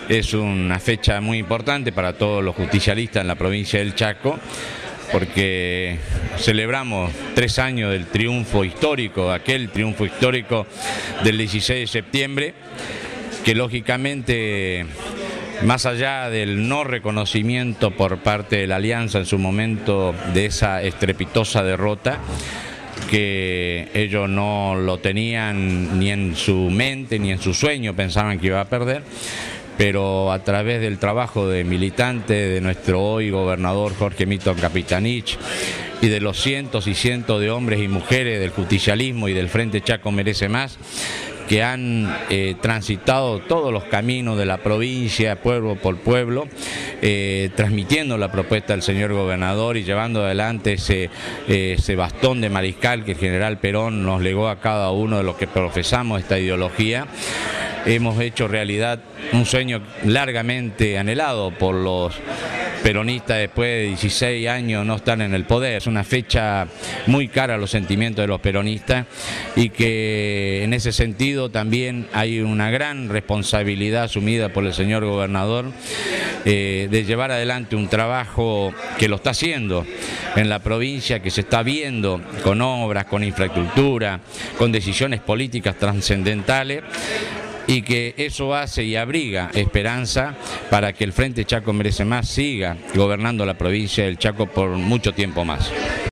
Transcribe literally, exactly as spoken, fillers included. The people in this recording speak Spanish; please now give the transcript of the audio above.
Es una fecha muy importante para todos los justicialistas en la provincia del Chaco, porque celebramos tres años del triunfo histórico, aquel triunfo histórico del dieciséis de septiembre, que lógicamente, más allá del no reconocimiento por parte de la Alianza en su momento de esa estrepitosa derrota, que ellos no lo tenían ni en su mente ni en su sueño, pensaban que iba a perder, pero a través del trabajo de militantes de nuestro hoy gobernador Jorge Milton Capitanich y de los cientos y cientos de hombres y mujeres del justicialismo y del Frente Chaco Merece Más, que han eh, transitado todos los caminos de la provincia, pueblo por pueblo, eh, transmitiendo la propuesta del señor gobernador y llevando adelante ese, eh, ese bastón de mariscal que el general Perón nos legó a cada uno de los que profesamos esta ideología. Hemos hecho realidad un sueño largamente anhelado por los peronistas después de dieciséis años no están en el poder. Es una fecha muy cara a los sentimientos de los peronistas y que en ese sentido también hay una gran responsabilidad asumida por el señor gobernador eh, de llevar adelante un trabajo que lo está haciendo en la provincia, que se está viendo con obras, con infraestructura, con decisiones políticas trascendentales, y que eso hace y abriga esperanza para que el Frente Chaco Merece Más siga gobernando la provincia del Chaco por mucho tiempo más.